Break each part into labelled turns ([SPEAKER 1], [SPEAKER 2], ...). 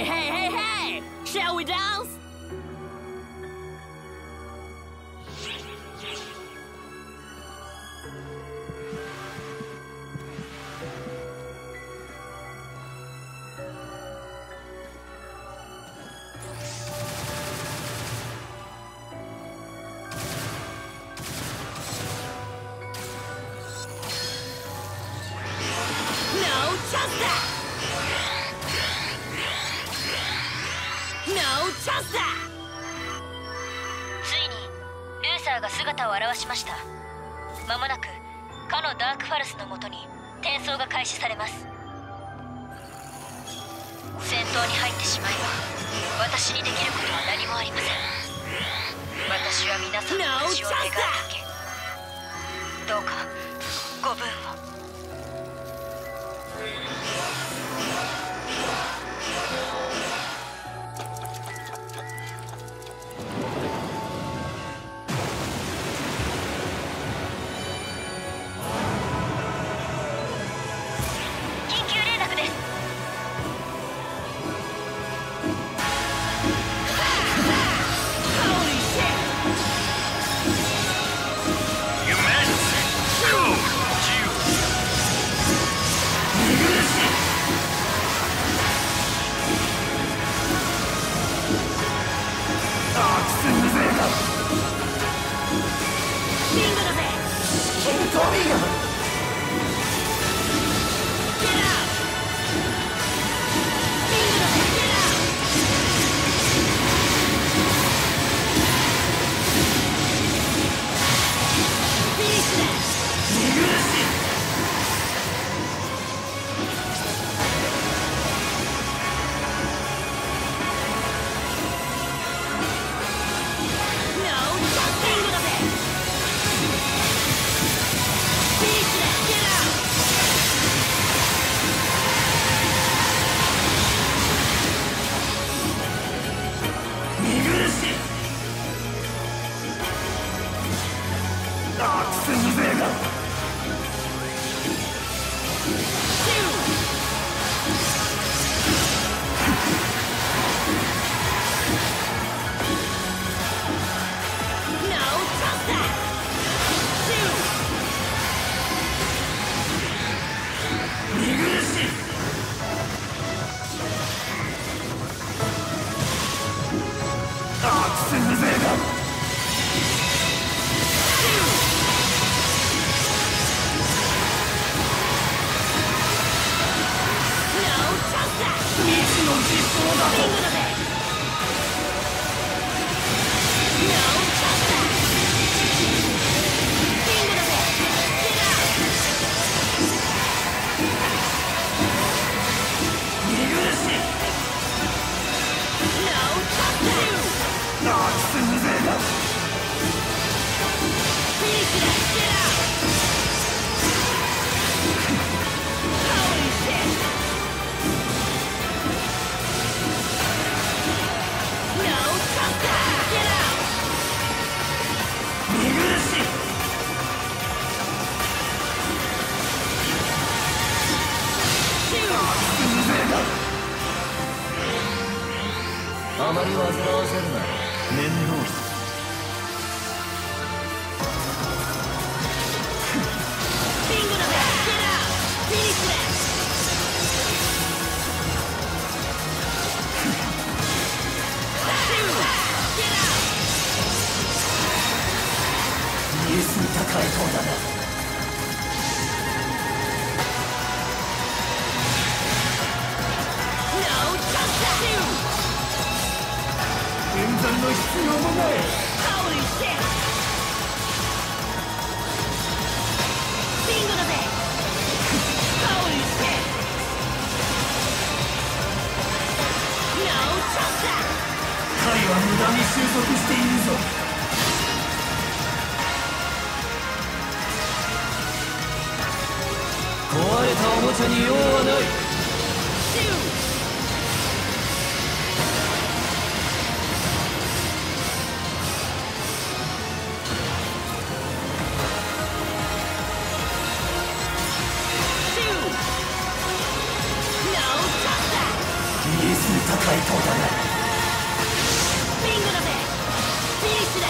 [SPEAKER 1] Hey, hey, hey, hey! Shall we dance?
[SPEAKER 2] 姿を現しました。まもなくかのダークファルスのもとに転送が開始されます。戦闘に入ってしまえば私にできることは何もありません。私は皆さんの無事を願うだけ。どうかご分を。
[SPEAKER 3] あまり煩わせるな。面倒だ。見えすぎた回答だな。演算の必要もない。
[SPEAKER 1] ビンゴだぜ。
[SPEAKER 3] 回は無駄に収束しているぞ。壊れたおもちゃに用はない。見えすぎた回怪盗だな。
[SPEAKER 1] ビンゴだぜ。フィニッシュだ。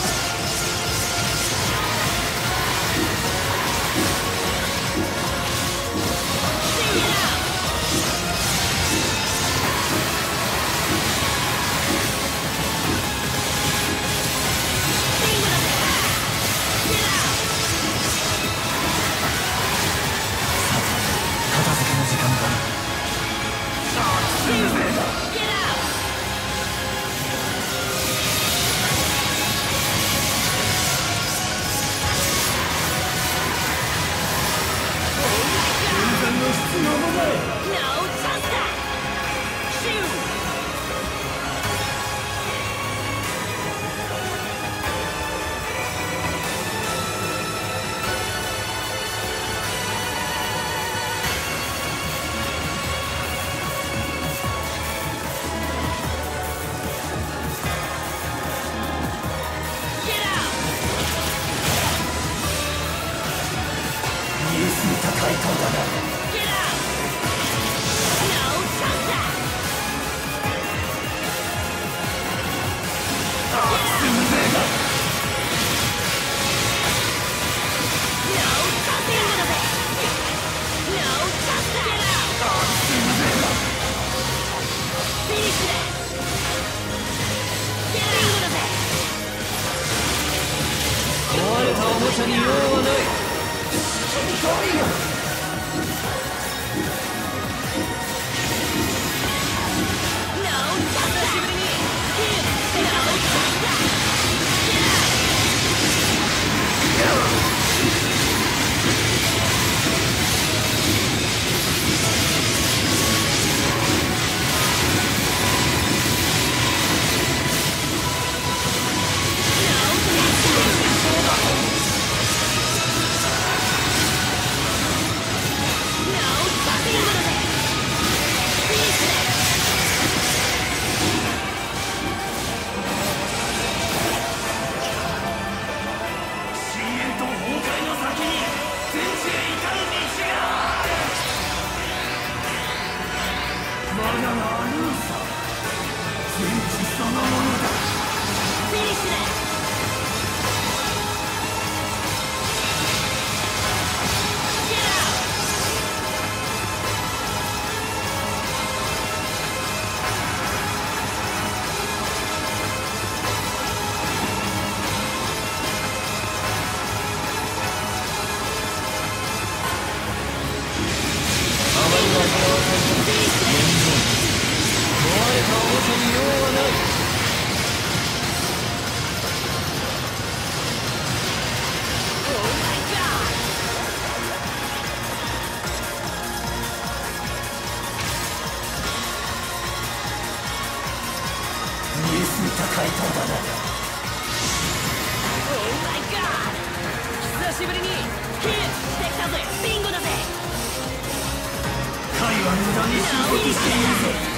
[SPEAKER 1] 久しぶりにヒールできたぜ。ビンゴだぜ。
[SPEAKER 3] 貝は無駄に収束しているぞ。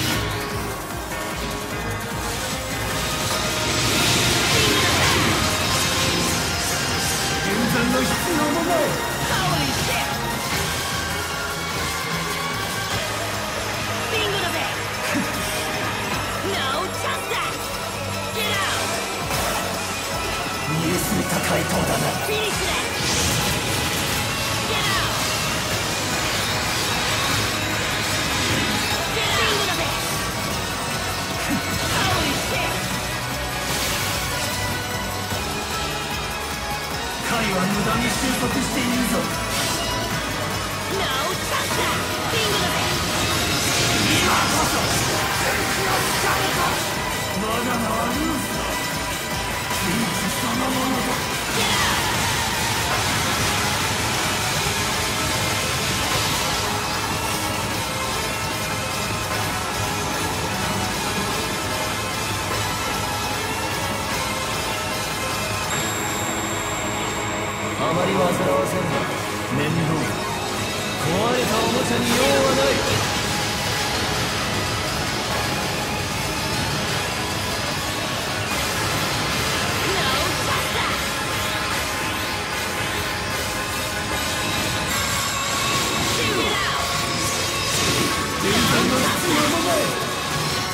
[SPEAKER 3] 全然の必要もない。
[SPEAKER 1] ハウリーしてビンゴだぜ。ノーチャンスだ。ゲッアウト。
[SPEAKER 3] 見えすぎた怪盗だな。
[SPEAKER 1] フィニッシュだ。ゲッアウト。ビンゴだぜ。ハウリーして
[SPEAKER 3] 貝は無駄に収束しているぞ。
[SPEAKER 1] ノーチャンスだ。ビンゴだぜ。
[SPEAKER 3] 今こそ天気の力か。我が名はルースだ。天地そのものだ。
[SPEAKER 1] ゲッアウト。
[SPEAKER 3] あまり煩わせるな。面倒だ。壊れたおもちゃに用はない。全然の必要もない。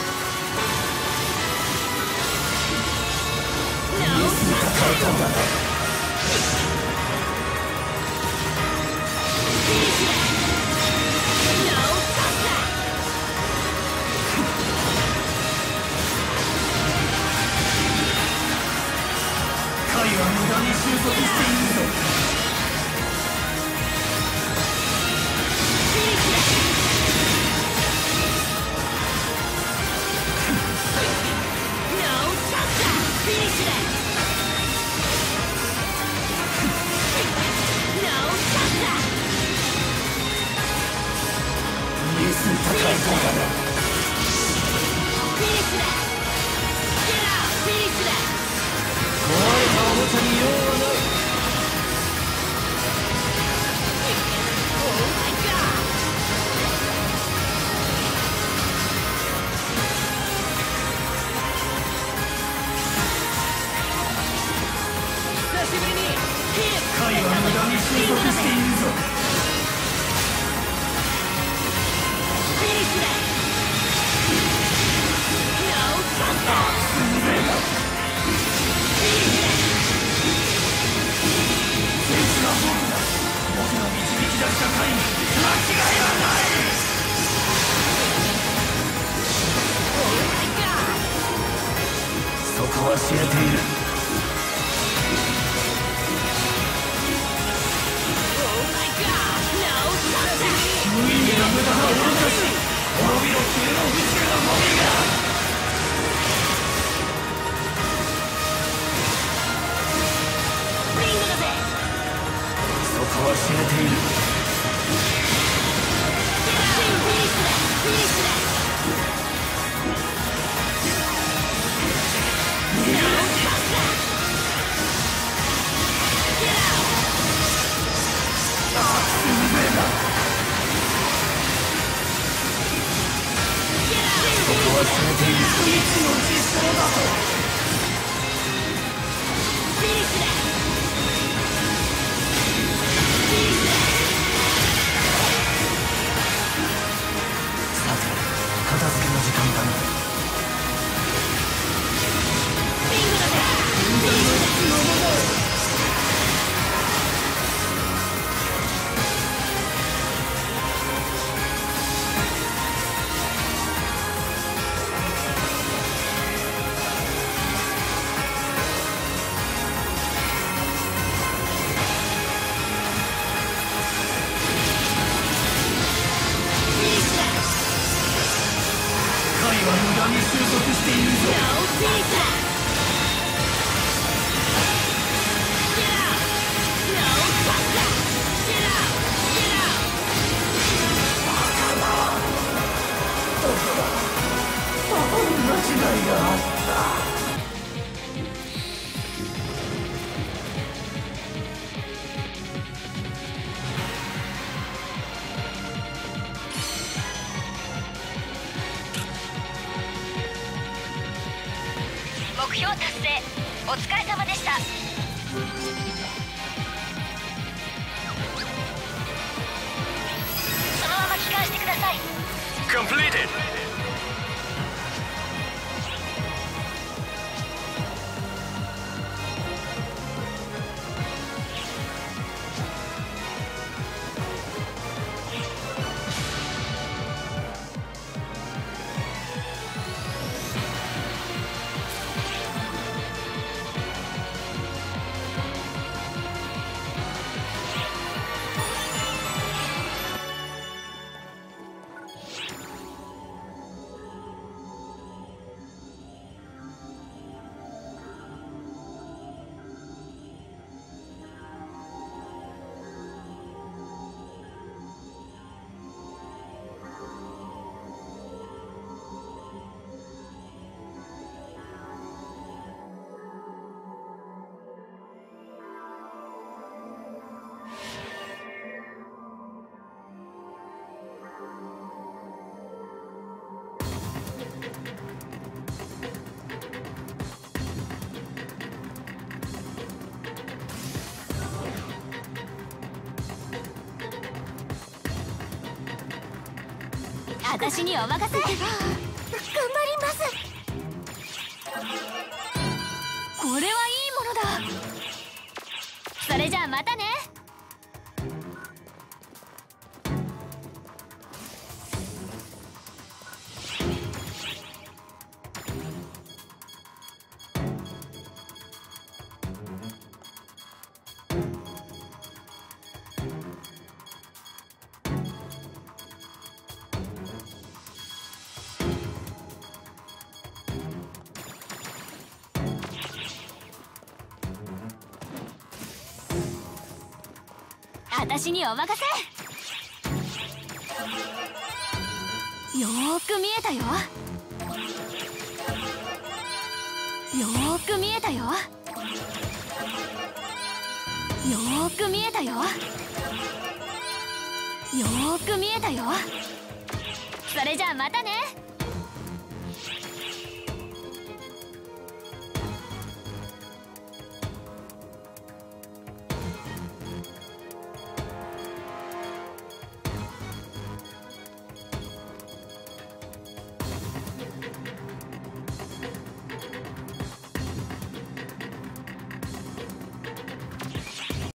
[SPEAKER 3] 収束しているぞ。
[SPEAKER 1] フィニッシュだ。ノーカウンター。
[SPEAKER 3] 進めだ。選手は僕だ。僕の導き出した回に間違いはない。そこは知れている。無意味な無駄な愚かし、滅びろ君の宇宙のゴミが。
[SPEAKER 1] リングだぜ。
[SPEAKER 3] そこは知れている。
[SPEAKER 1] フィニッシュだ。フィニッシュだ。
[SPEAKER 3] そこは知れている。未知の実相だと。
[SPEAKER 1] フィニッシュだ。
[SPEAKER 3] さて、片付けの時間だな。
[SPEAKER 1] リングだぜ。
[SPEAKER 3] 人間の必要もない。回は無駄に収束しているぞ。
[SPEAKER 1] ノーフィニッシュだ。Get out! No counter! Get out! Get out!
[SPEAKER 3] 間違いがあった。
[SPEAKER 2] 目標達成、お疲れ様でした。そのまま帰還してください。
[SPEAKER 4] Completed!
[SPEAKER 1] 私にお任せ。頑張ります。これはいいものだ。それじゃあまたね。私にお任せ。よーく見えたよ。よーく見えたよ。よーく見えたよ。よーく見えたよ。それじゃあまたね。